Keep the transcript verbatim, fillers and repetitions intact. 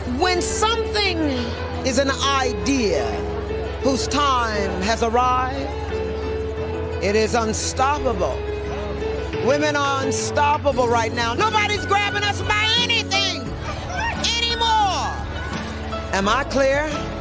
When something is an idea whose time has arrived, it is unstoppable. Women are unstoppable right now. Nobody's grabbing us by anything anymore. Am I clear?